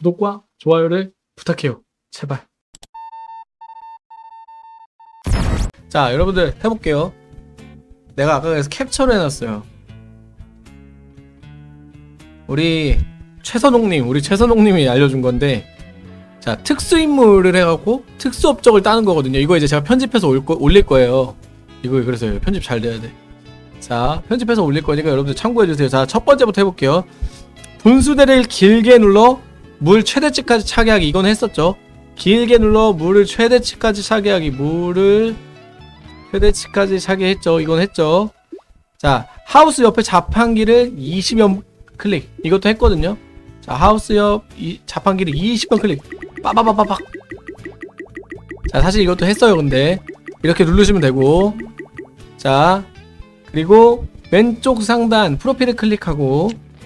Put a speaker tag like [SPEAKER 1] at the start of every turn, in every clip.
[SPEAKER 1] 구독과 좋아요를 부탁해요. 제발. 자, 여러분들 해볼게요. 내가 아까 그래서 캡처를 해놨어요. 우리 최선홍님이 알려준 건데, 자, 특수임무를 해갖고 특수업적을 따는 거거든요. 이거 이제 제가 편집해서 올릴 거예요. 이거 그래서 편집 잘 돼야 돼. 자, 편집해서 올릴 거니까 여러분들 참고해주세요. 자, 첫 번째부터 해볼게요. 분수대를 길게 눌러 물 최대치까지 차게 하기. 이건 했었죠. 길게 눌러 물을 최대치까지 차게 하기. 물을 최대치까지 차게 했죠. 이건 했죠. 자, 하우스 옆에 자판기를 20여 클릭. 이것도 했거든요. 자, 하우스 옆 자판기를 20번 클릭. 빠바바바박. 자, 사실 이것도 했어요. 근데 이렇게 누르시면 되고, 자, 그리고 왼쪽 상단 프로필을 클릭하고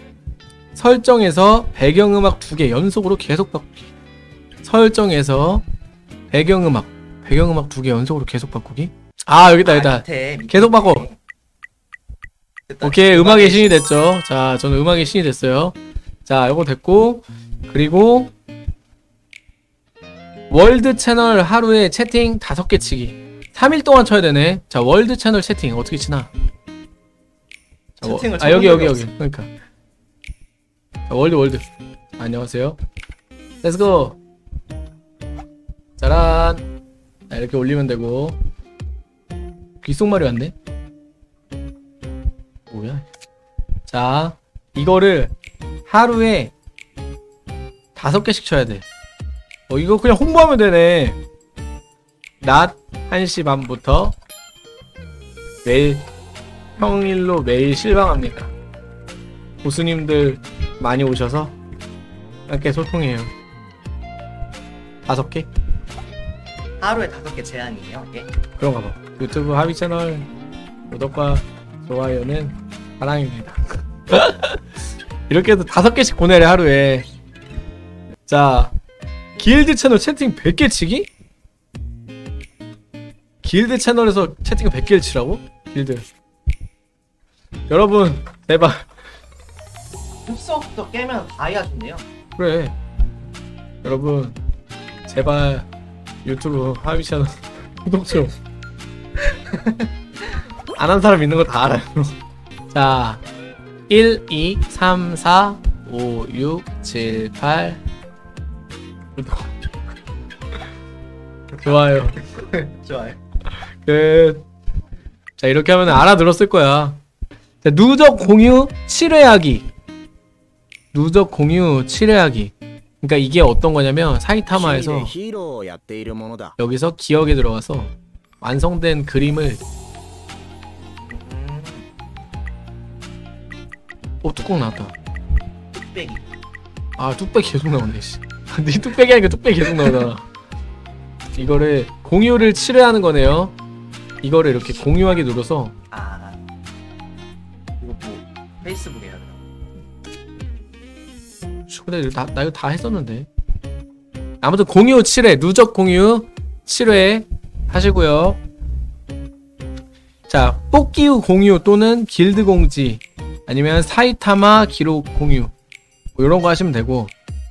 [SPEAKER 1] 설정에서 배경음악 2개 연속으로 계속 바꾸기. 설정에서 배경음악 2개 연속으로 계속 바꾸기. 아, 여기다. 계속 바꿔. 오케이, 음악의 신이 됐죠. 자, 저는 음악의 신이 됐어요. 자, 요거 됐고, 그리고 월드 채널 하루에 채팅 5개 치기. 3일 동안 쳐야 되네. 자, 월드 채널 채팅 어떻게 치나? 자, 여기. 그러니까. 자, 월드. 안녕하세요. 렛츠고. 짜란. 자, 이렇게 올리면 되고. 귓속말이 왔네. 뭐야? 자, 이거를 하루에 5개씩 쳐야 돼. 이거 그냥 홍보하면 되네. 낮 1시 반부터 매일 평일로 매일 실방합니다. 고수님들 많이 오셔서 함께 소통해요. 5개?
[SPEAKER 2] 하루에 5개 제한이에요, 이게?
[SPEAKER 1] 그런가 봐. 유튜브 하위 채널 구독과 좋아요는 사랑입니다. 이렇게 해서 5개씩 보내래, 하루에. 자, 길드 채널 채팅 100개 치기? 길드 채널에서 채팅을 100개를 치라고? 길드. 여러분, 제발.
[SPEAKER 2] 흡수업도 깨면 다이아 준대요.
[SPEAKER 1] 그래. 여러분, 제발 유튜브 하위 채널 구독 좀. 안 한 사람 있는 거 다 알아요. 자, 1, 2, 3, 4, 5, 6, 7, 8 구독. 좋아요.
[SPEAKER 2] 좋아요.
[SPEAKER 1] 끝. 자, 이렇게 하면 알아들었을 거야. 자, 누적 공유 7회하기. 누적 공유 7회하기. 그러니까 이게 어떤 거냐면 사이타마에서 여기서 기억에 들어가서 완성된 그림을 뚜껑 나왔다.
[SPEAKER 2] 뚝배기.
[SPEAKER 1] 아, 뚝배기 계속 나오네, 씨. 근데 이 뚝배기 하니까 뚝배기 계속 나오잖아. 이거를 공유를 7회 하는 거네요. 이거를 이렇게 공유하기 눌러서.
[SPEAKER 2] 아, 이거 뭐 페이스북에 해야 되나?
[SPEAKER 1] 근데 나 이거 다 했었는데. 아무튼 공유 7회, 누적 공유 7회 하시고요. 자, 뽑기 후 공유 또는 길드 공지 아니면 사이타마 기록 공유 뭐 이런 거 하시면 되고,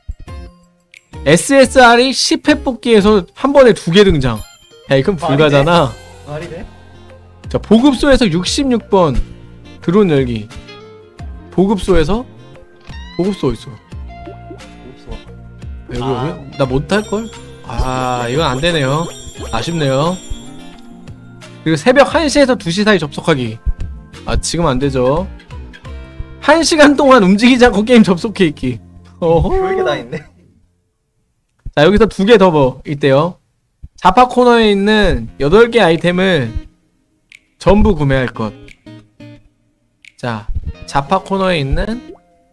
[SPEAKER 1] SSR이 10회 뽑기에서 한 번에 2개 등장. 야, 이건 불가잖아.
[SPEAKER 2] 말이 돼?
[SPEAKER 1] 자, 보급소에서 66번 드론 열기. 보급소 있어. 여기. 나 못할걸? 아, 이건 안되네요. 아쉽네요. 그리고 새벽 1시에서 2시 사이 접속하기. 아, 지금 안되죠. 1시간 동안 움직이지 않고 게임 접속해 있기.
[SPEAKER 2] 별게 다 있네.
[SPEAKER 1] 자, 여기서 2개 더 뭐 있대요. 자파 코너에 있는 8개 아이템을 전부 구매할 것. 자, 자파 코너에 있는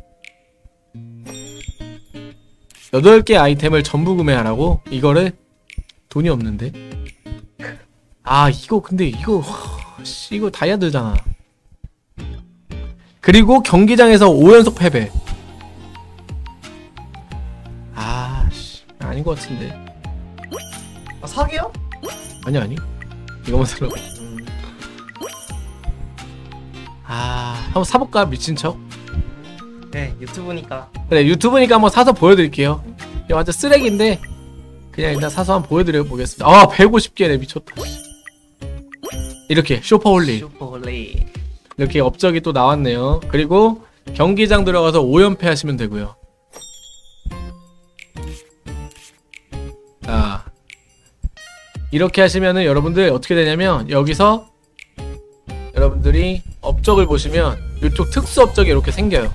[SPEAKER 1] 8개 아이템을 전부 구매하라고? 이거를 돈이 없는데? 아, 이거 근데 이거 이거 다이아드잖아. 그리고 경기장에서 5연속 패배. 아, 씨, 아닌 것 같은데.
[SPEAKER 2] 아, 사기요?
[SPEAKER 1] 아니 이거만 살라고. 아, 한번 사볼까? 미친척?
[SPEAKER 2] 네, 유튜브니까.
[SPEAKER 1] 그래, 유튜브니까 한번 사서 보여드릴게요. 이거 완전 쓰레기인데 그냥 일단 사서 한번 보여드려 보겠습니다. 아 150개네 미쳤다. 이렇게 슈퍼홀리
[SPEAKER 2] 슈퍼홀리.
[SPEAKER 1] 이렇게 업적이 또 나왔네요. 그리고 경기장 들어가서 5연패 하시면 되고요. 자 이렇게 하시면은 여러분들 어떻게 되냐면 여기서 여러분들이 업적을 보시면 이쪽 특수 업적이 이렇게 생겨요.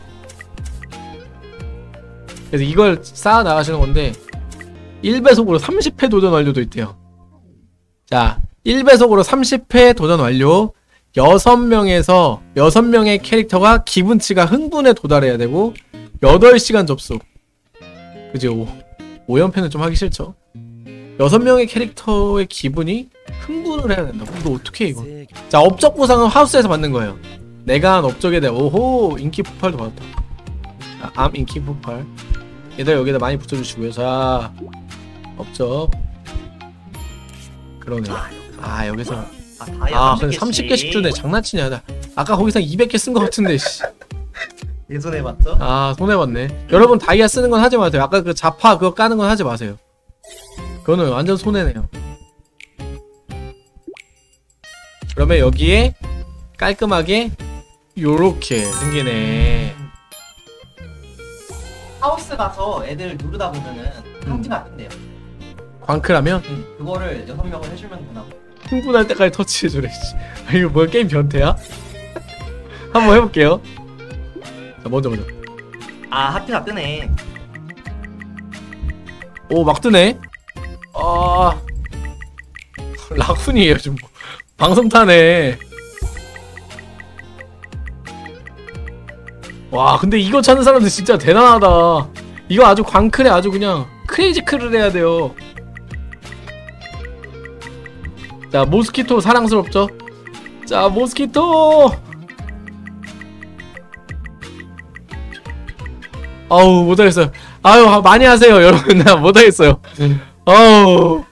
[SPEAKER 1] 그래서 이걸 쌓아 나가시는 건데 1배속으로 30회 도전 완료도 있대요. 자 1배속으로 30회 도전 완료. 6명의 캐릭터가 기분치가 흥분에 도달해야 되고 8시간 접속. 그지? 5연패는 좀 하기 싫죠. 6명의 캐릭터의 기분이 흥분을 해야 된다고? 너 어떻게 해 이거? 자 업적 보상은 하우스에서 받는 거예요. 내가 한 업적에 대해 오호 인기 폭발도 받았다. 자, 암 인기 폭발. 얘들 여기다 많이 붙여주시고요. 자 업적 그러네. 아 여기서 근데 30개씩 주네. 장난치냐. 나 아까 거기서 200개 쓴 거 같은데 씨.
[SPEAKER 2] 내 손에 봤죠?
[SPEAKER 1] 아 손해봤네. 여러분 다이아 쓰는 건 하지 마세요. 아까 그 자파 그거 까는 건 하지 마세요. 그거는 완전 손해네요. 그러면 여기에 깔끔하게 요렇게 생기네.
[SPEAKER 2] 하우스 가서 애들 누르다 보면은 카운트가 뜬대요.
[SPEAKER 1] 광클하면
[SPEAKER 2] 그거를 6명을 해주면 되나?
[SPEAKER 1] 흥분할 때까지 터치해주래. 이거 뭐야 게임 변태야? 한번 해볼게요. 자 먼저
[SPEAKER 2] 아 하트가 뜨네.
[SPEAKER 1] 오 막 뜨네. 아 라쿤이에요 지금. 방송 타네. 와 근데 이거 찾는 사람들 진짜 대단하다. 이거 아주 광클에 아주 그냥 크레이지 클을 해야 돼요. 자 모스키토 사랑스럽죠? 자 모스키토. 아우 못하겠어요. 아유 많이 하세요 여러분. 나 못하겠어요. 아우